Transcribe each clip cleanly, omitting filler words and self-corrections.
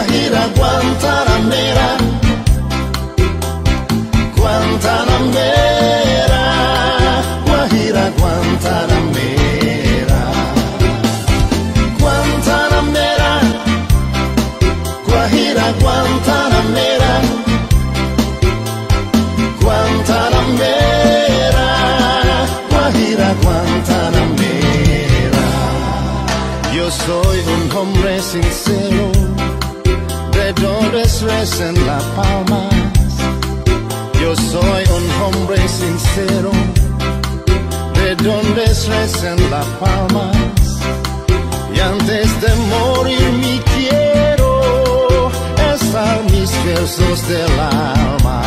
Guajira, Guantanamera, Guantanamera, Guajira, Guantanamera, Guantanamera, Guajira, Guantanamera, Guantanamera, Guajira, Guantanamera. Yo soy un hombre sincero, de donde crecen las palmas. Yo soy un hombre sincero, de donde crecen las palmas. Y antes de morir me quiero expresar mis versos del alma.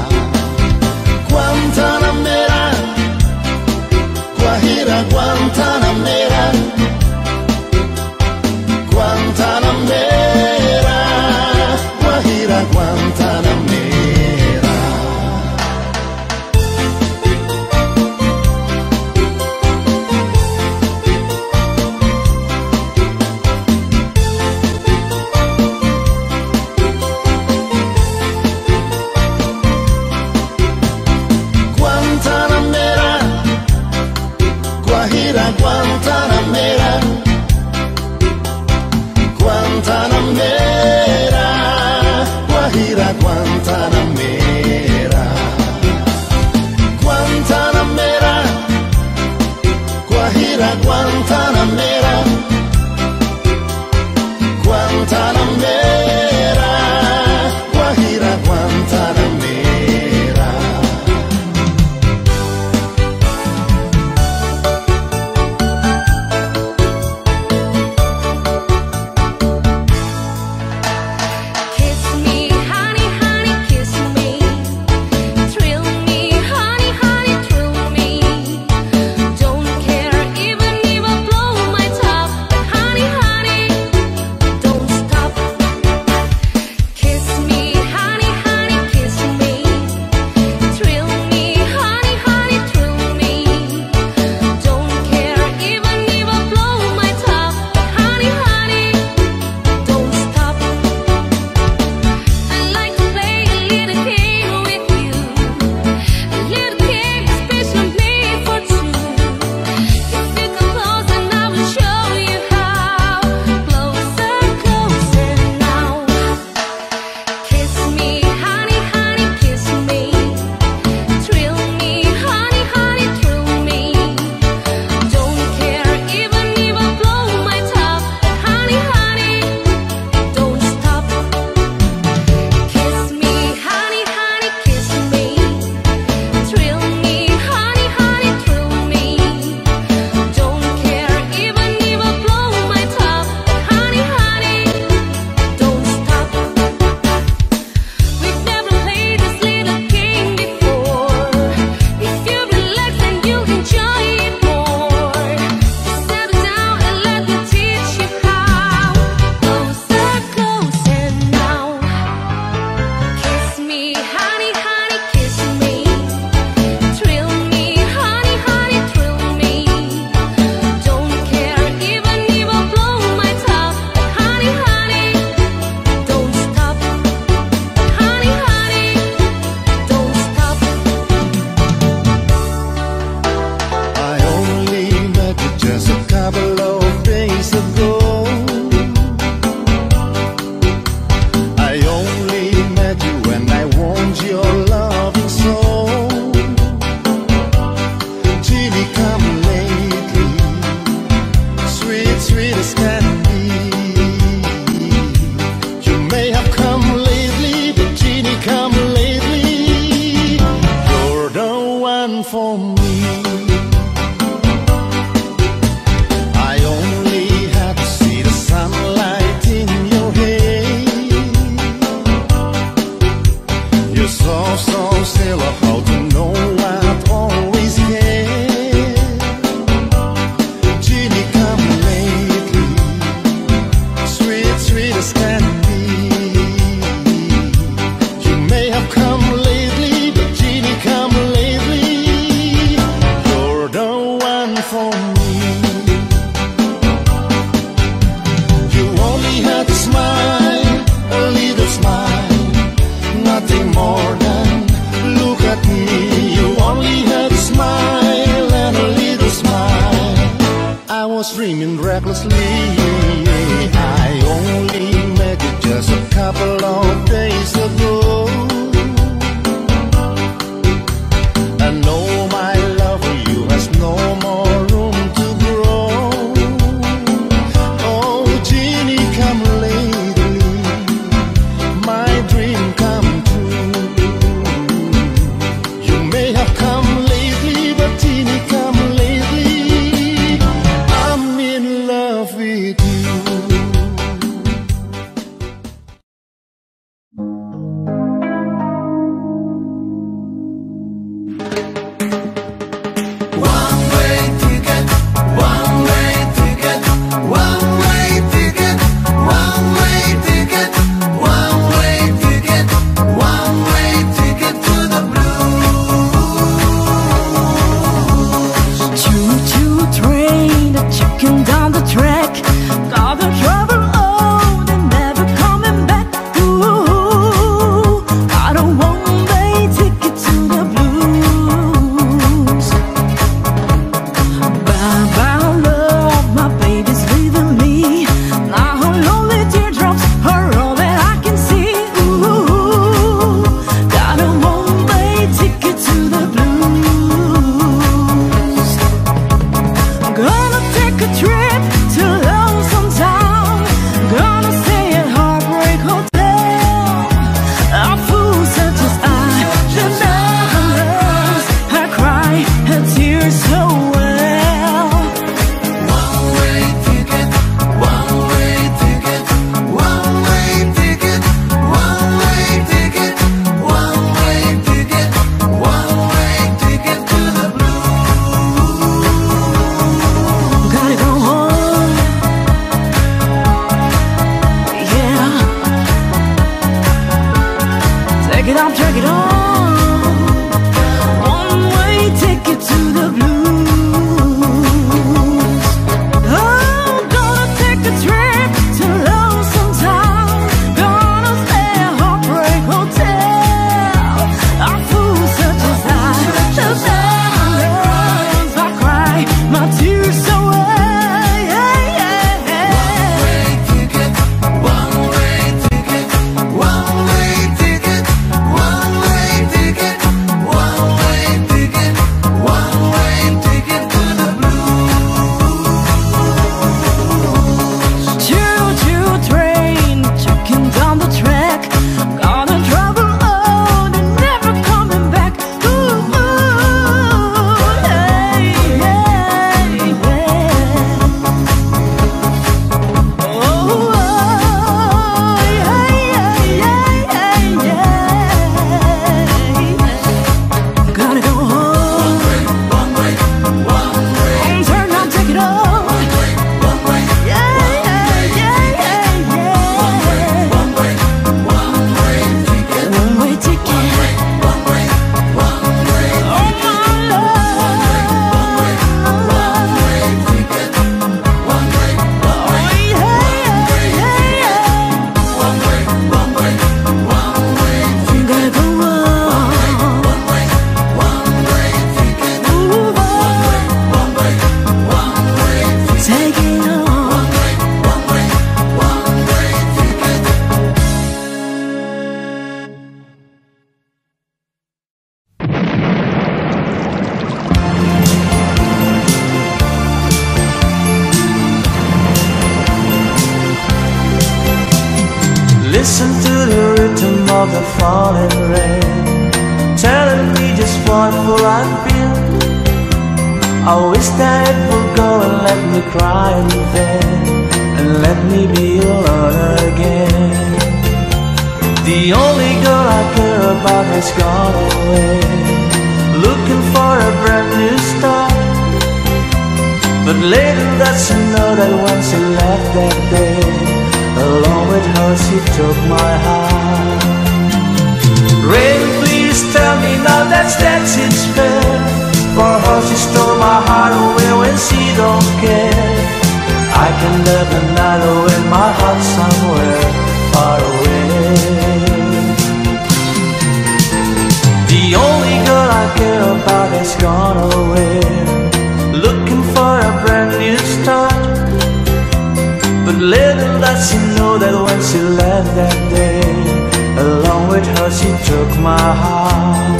Guantanamera, Guajira, Guantanamera, Guantanamera, Guajira, Guantanamera. couple of days ago. I know my love for you has no more room to grow. Oh, Jeannie, come lately, my dream come true. You may have come lately, but Jeannie, come lately, I'm in love with you. Take it on, one-way ticket to the blues. Oh, gonna take a trip to Lonesome Town, gonna stay at Heartbreak Hotel. Our fools such as I, the diamonds, I cry my tears away. One-way ticket, one-way ticket, one-way ticket, one-way ticket, one-way ticket, one-way ticket to the blues. Choo-choo train, checking down the track, gonna travel on and never coming back. Ooh, hey, hey, hey. Oh, hey, hey, hey, hey. Gotta go home. One-way, one-way, Turn on, take it on. one-way, Yeah, yeah, yeah, yeah, yeah. one-way, one-way ticket, One-way ticket. one-way, one-way, Oh, my love. one-way ticket, one-way, Oh, yeah, yeah, yeah. one-way, one-way, one-way, Gotta go on. one-way, one-way ticket, Move on. one-way, one-way ticket, Take it on. one-way, one-way ticket. Listen to the rhythm of the falling rain, telling me just what will I feel. I wish that it would go and let me cry in vain, and let me be alone again. The only girl I care about has gone away, looking for a brand new start. But later that's to know that when she left that day, along with her she took my heart. Rain, please tell me now that it's fair. For her she stole my heart away when she don't care. I can live another in my heart somewhere far away. The only girl I care about has gone away, looking for a brand new start. But little does she know that when she left that day, along with her she took my heart.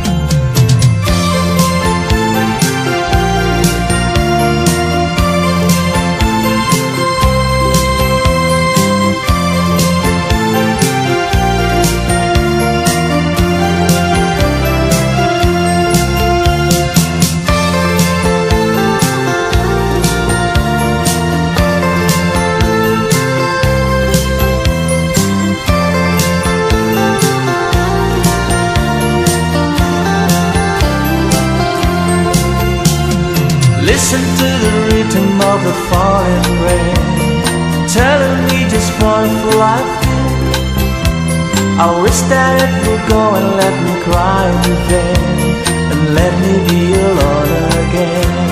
Listen to the rhythm of the falling rain, telling me just wonderful I feel. I wish that it would go and let me cry in vain, and let me be alone again.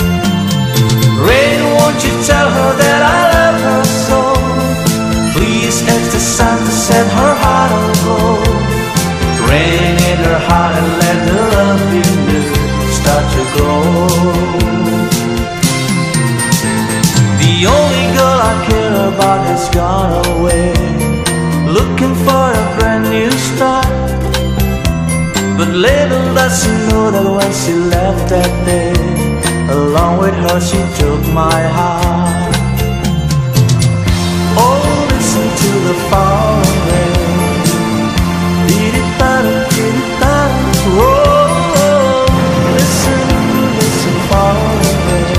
Rain, won't you tell her that I love her so? Please ask the sun to set her heart aglow. Rain in her heart and let the love in you start to grow. The only girl I care about has gone away, looking for a brand new start. But little does she know that when she left that day, along with her she took my heart. Oh, listen to the falling rain. Oh, listen, listen, falling rain.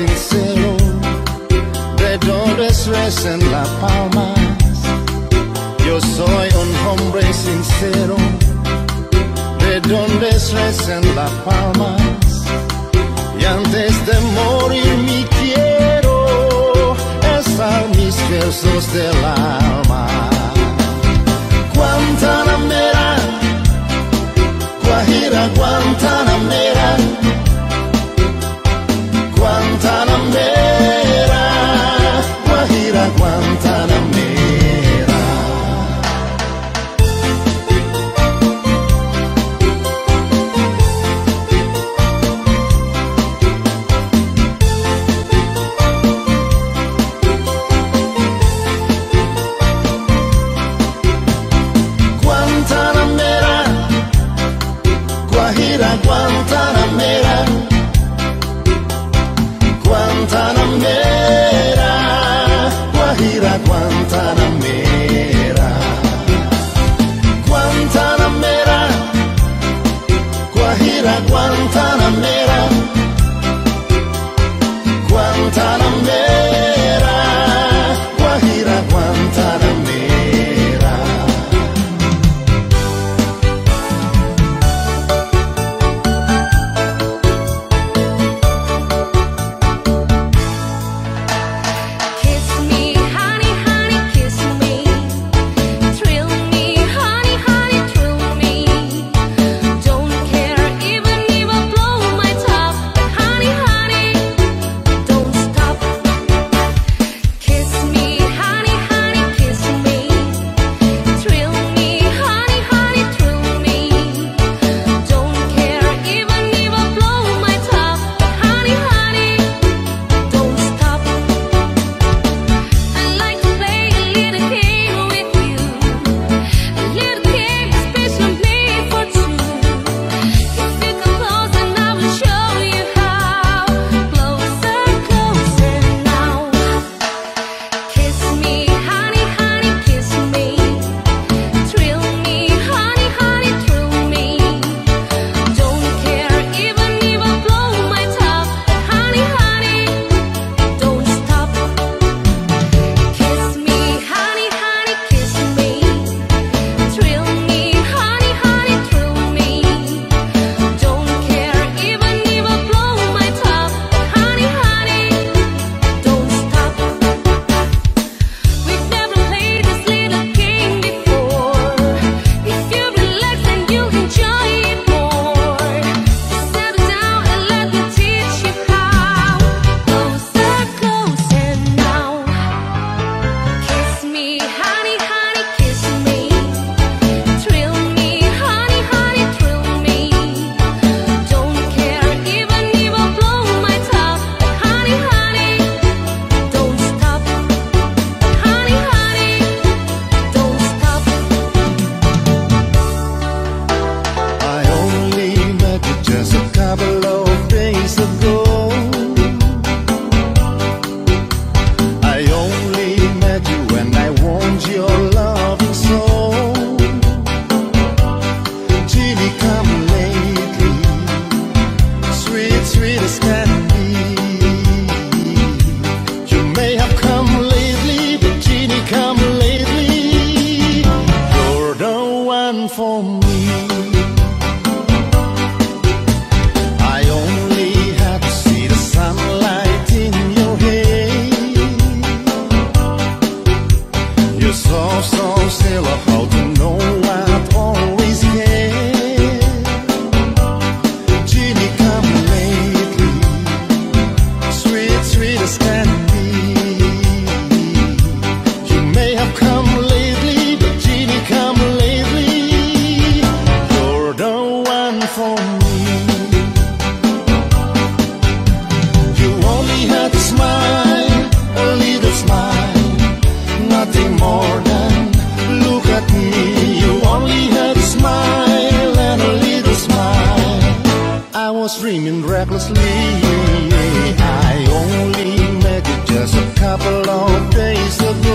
sincero, de donde es en Las Palmas. Yo soy un hombre sincero, de donde es en Las Palmas. Y antes de morir me quiero estar mis versos del alma. Guantanamera, Guajira, Guantanamera, Guantanamera, Guajira, Guantanamera. Guantanamera, Guajira, Guantanamera, Guantanamera, Guajira, Guantanamera, Guantanamera, Guajira, Guantanamera, Guantanamera, Guajira, Guantanamera. For me, I only had to see the sunlight in your hair. You're so still, how to know I've always cared. Ginny, come lately, sweet as can be. You may have come lately, but Ginny, come lately. For me, you only had to smile, a little smile, nothing more than look at me. You only had to smile and a little smile. I was dreaming recklessly. I only met you just a couple of days ago.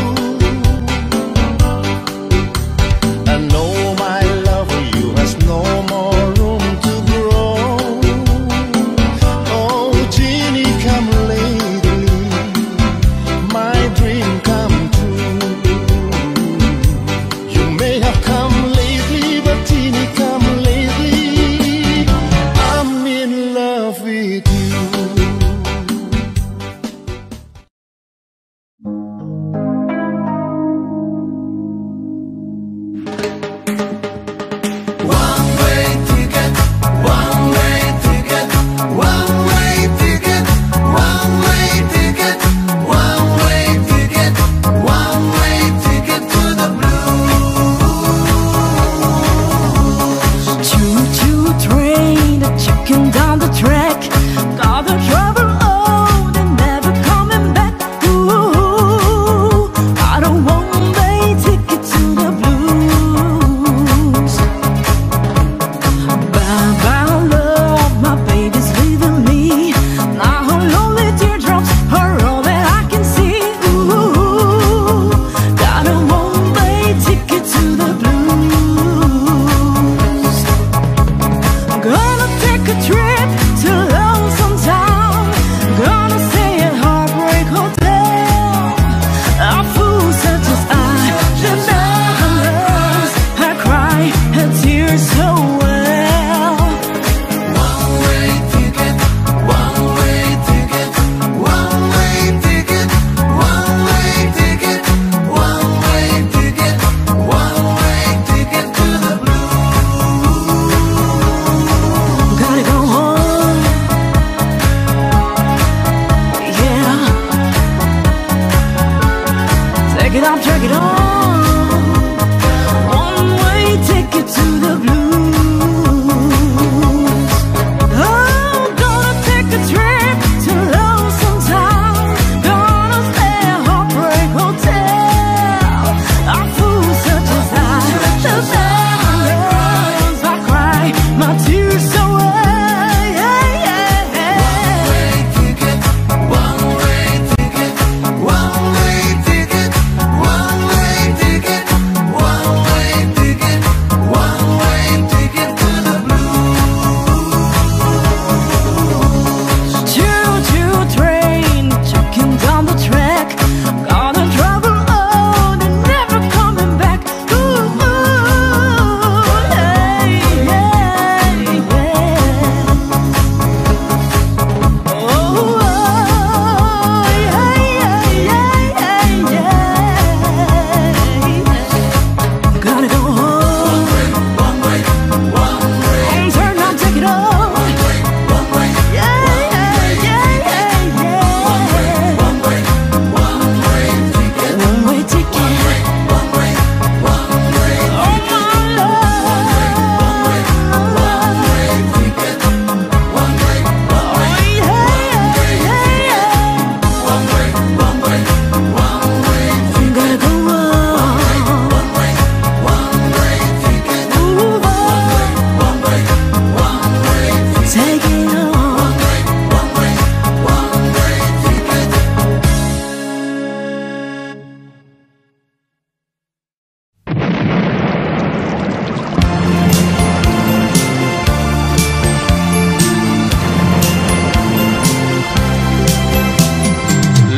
I know my love for you has no more room to grow. Oh, Ginny, come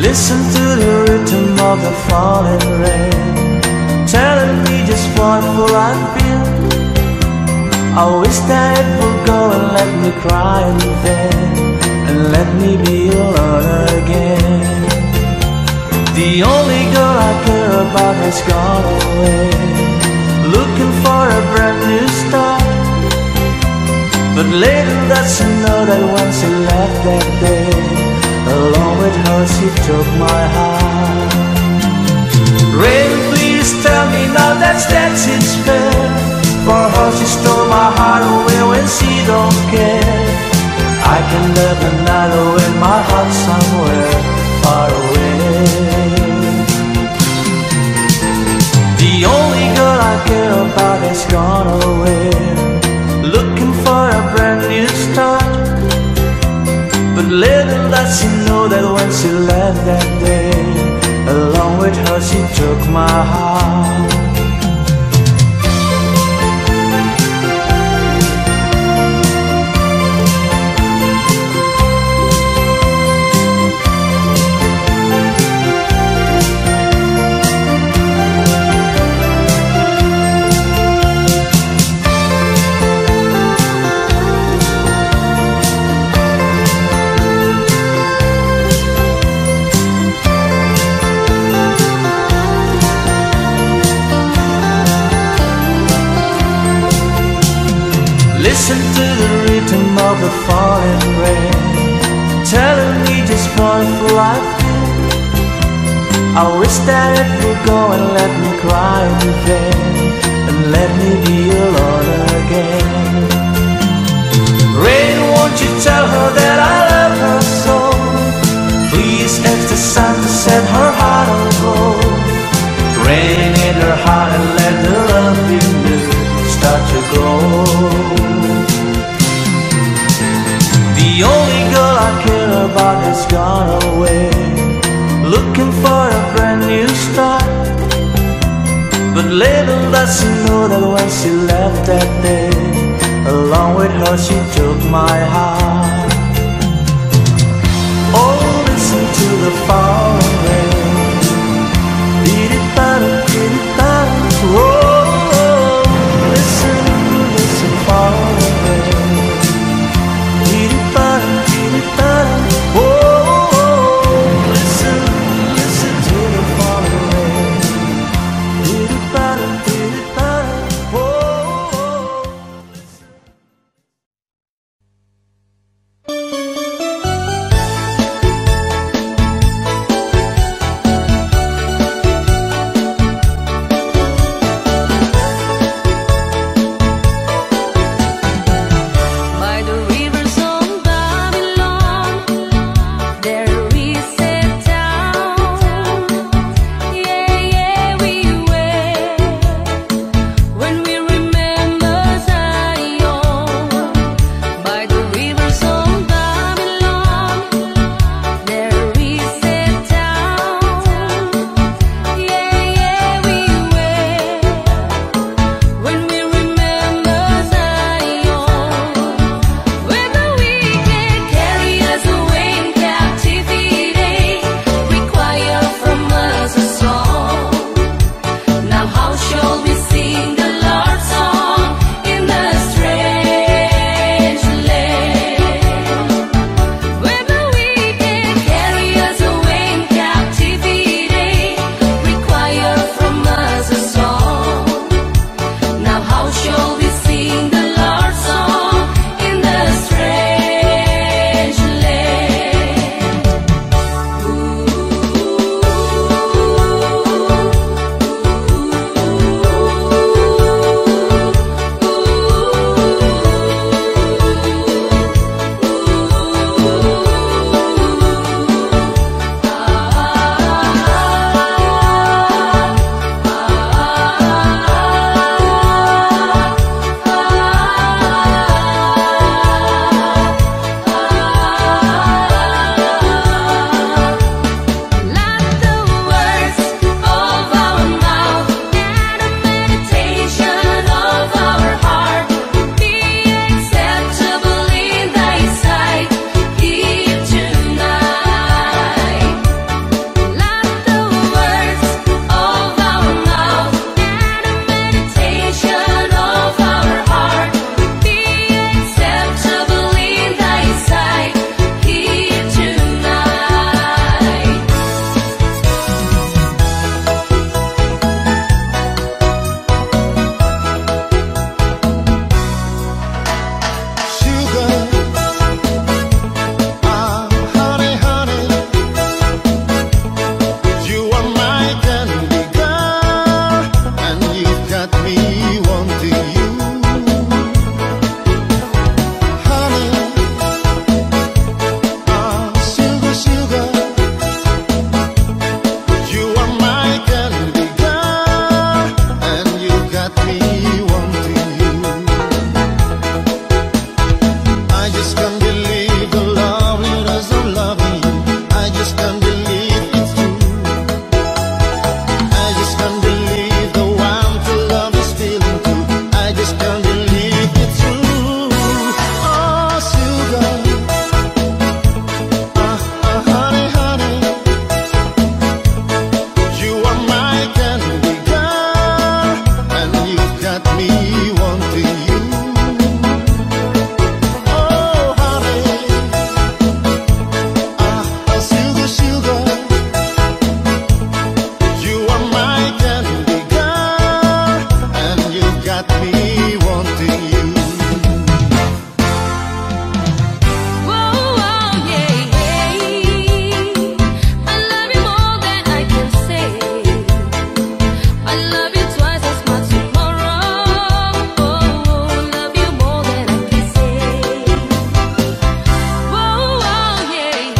Listen to the rhythm of the falling rain, telling me just what will I feel. I wish that it would go and let me cry in vain, and let me be alone again. The only girl I care about has gone away, looking for a brand new start. But little does she know that when she left that day, along with her she took my heart. Rain, please tell me now that it's fair. For her she stole my heart away when she don't care. I can live another with my heart somewhere far away. The only girl I care about has gone away, looking for a brand new start. But little does she know that when she left that day, along with her she took my heart. Listen to the rhythm of the falling rain, telling me just what will I feel. I wish that it would go and let me cry in vain, and let me be alone again. Rain, won't you tell her that I love her so? Please ask the sun to set her heart on gold. Rain in her heart and let the love in you start to grow. The only girl I care about has gone away, looking for a brand new start. But little does she know that when she left that day, along with her she took my heart. Oh, listen to the falling rain. Dee-dee-da-da, dee-dee-da-da. Oh, listen, listen, falling rain. Oh, listen, listen to the falling rain. got me wanting you. I just can't believe the loveliness of loving you. I just can't believe it's true. I just can't believe the warmth to love is feeling too. I just can't believe it's true. Oh, sugar, honey, honey, you are my candy girl, and you've got me wanting you. Oh, honey, sugar, sugar, you are my candy girl, and you've got me wanting you. Whoa, yeah, I love you more than I can say. I love you twice as much tomorrow. Love you more than I can say. Whoa, yeah,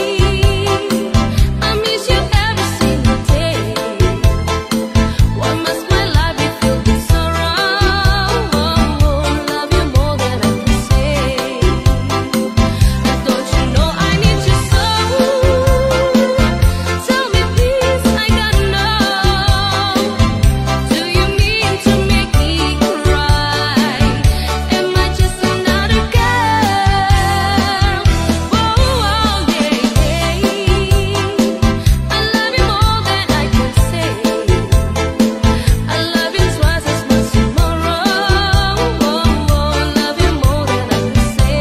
I miss you every single day. Why must my life be filled with sorrow? Love you more than I can say. Don't you know I need you so? Tell me please, I gotta know. Do you mean to make me cry? Am I just another girl? Whoa, yeah, I love you more than I can say. I love you twice as much tomorrow. Love you more than I can say.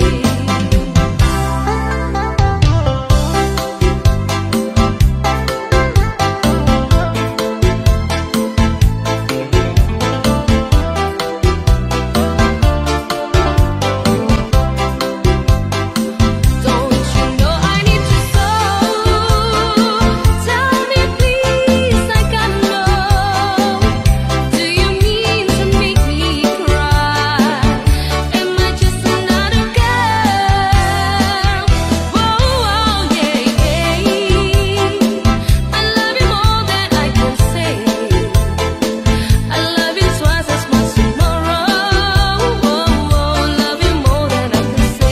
Don't you know I need you so? Tell me please, I gotta know. Do you mean to make me cry? Am I just another girl? Whoa, yeah, I love you more than I can say. I love you twice as much tomorrow. Love you more than I can say.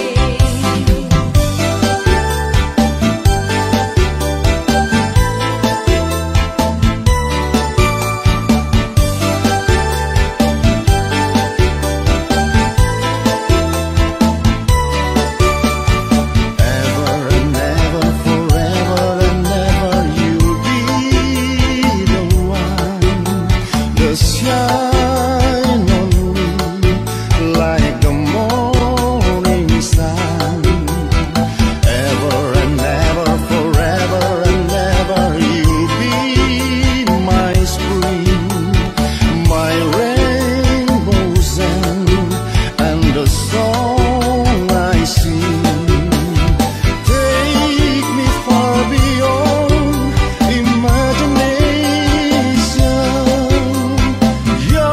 Ever and ever, forever and ever, you'll be the one. The shine on me like the morning sun. Ever and ever, forever and ever, you'll be my spring, my rainbow's end, and the song I sing. Take me far beyond imagination. You're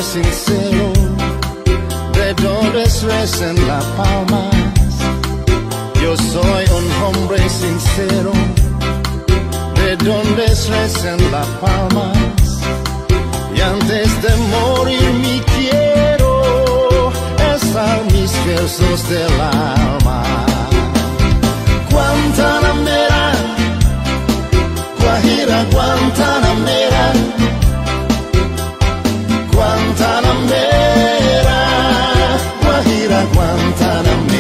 sincero, de donde es en La Palmas. Yo soy un hombre sincero, de donde es en La Palmas. Y antes de morir me quiero estar mis versos del alma. Guantanamera, Guajira, Guantanamera, Guantanamera, Guajira, Guantanamera.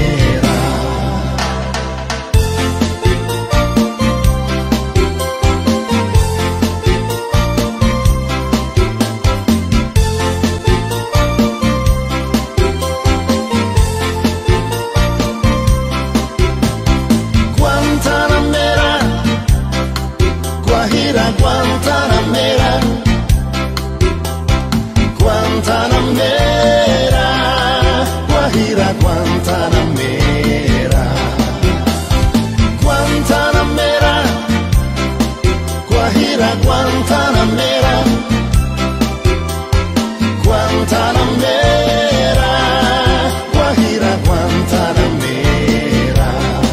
Guantanamera, Guantanamera, Guajira, Guantanamera, Guantanamera, Guajira, Guantanamera, Guantanamera, Guajira, Guantanamera.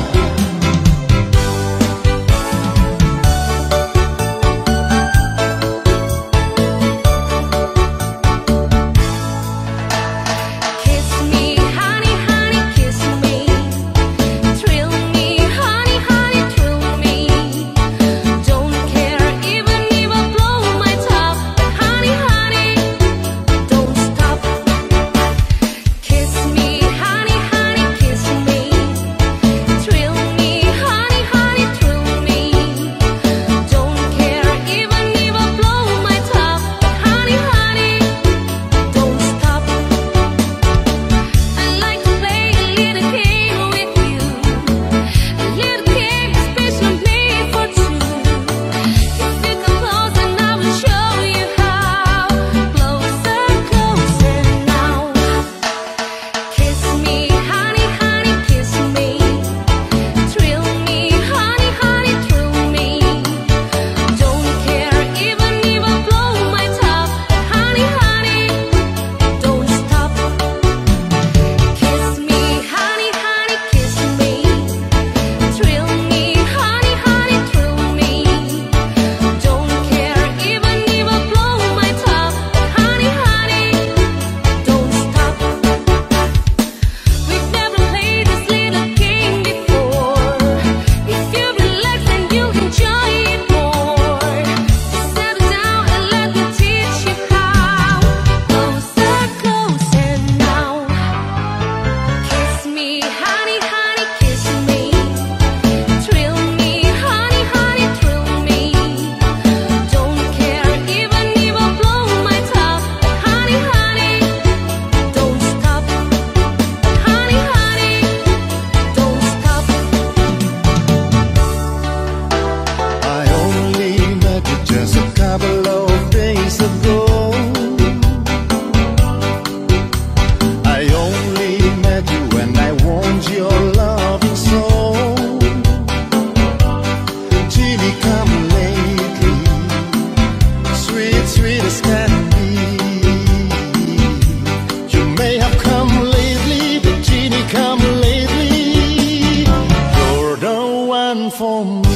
For me,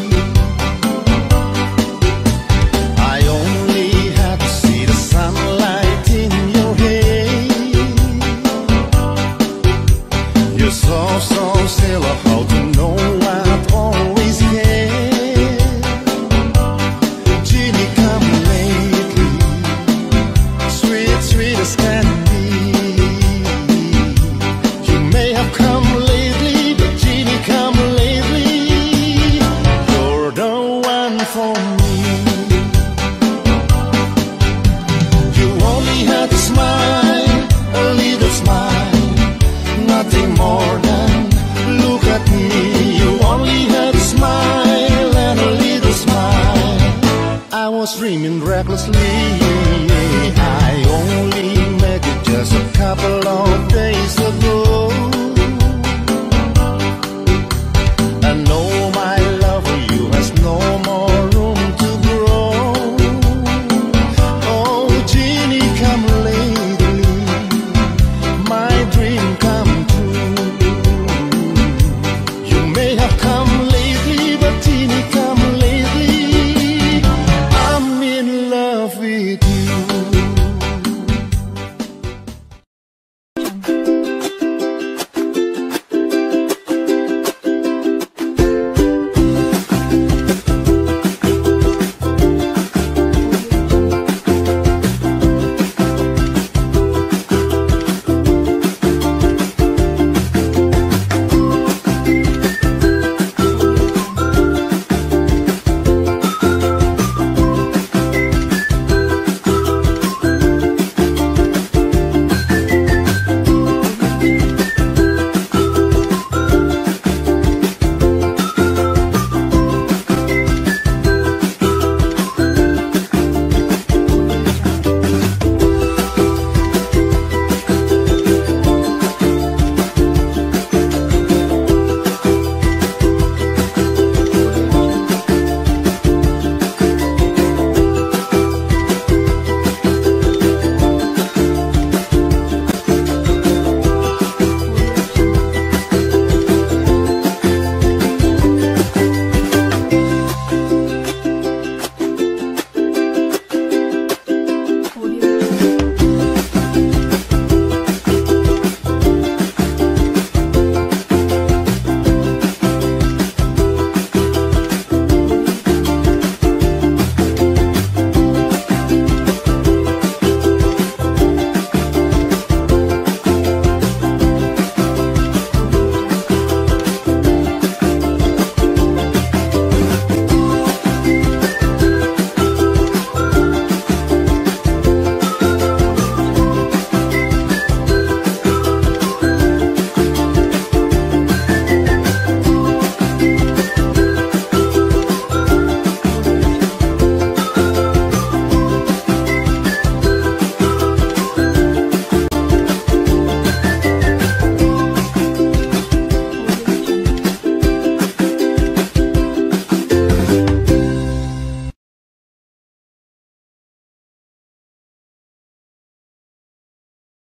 I only had to see the sunlight in your hair. You're so still, how to know I've always cared. Genie, come lately, sweet as can be. You may have come lately, but Genie, come lately. For me, you only had to smile, a little smile, nothing more than look at me. You only had to smile and a little smile. I was dreaming recklessly. I only met you just a couple of days ago.